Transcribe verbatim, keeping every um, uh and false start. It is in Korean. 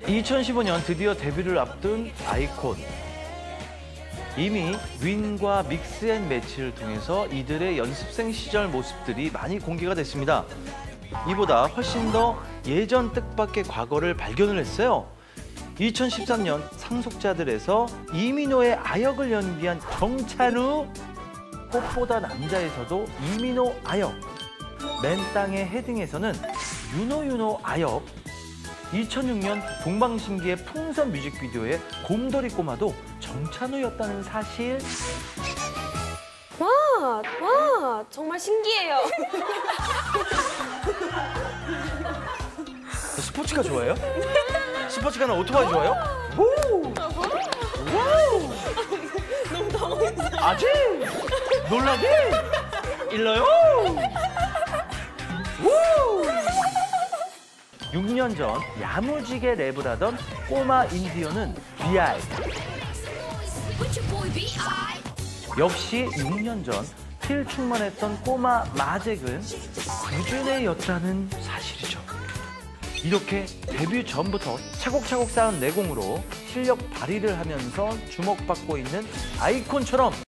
이천십오 년 드디어 데뷔를 앞둔 아이콘. 이미 윈과 믹스앤매치를 통해서 이들의 연습생 시절 모습들이 많이 공개가 됐습니다. 이보다 훨씬 더 예전 뜻밖의 과거를 발견을 했어요. 이천십삼 년 상속자들에서 이민호의 아역을 연기한 정찬우, 꽃보다 남자에서도 이민호 아역, 맨땅의 헤딩에서는 윤호윤호 아역, 이천육 년 동방신기의 풍선 뮤직비디오의 곰돌이 꼬마도 정찬우였다는 사실. 와, 와, 정말 신기해요. 스포츠카 좋아해요? 스포츠카는 오토바이 좋아해요? 오! 와우! 너무 당황했어요. 아직? 놀라게? 일러요? 우! 육 년 전 야무지게 랩을 하던 꼬마 인디언은 비아이. 역시 육 년 전 필충만했던 꼬마 마잭은 유준혜였다는 사실이죠. 이렇게 데뷔 전부터 차곡차곡 쌓은 내공으로 실력 발휘를 하면서 주목받고 있는 아이콘처럼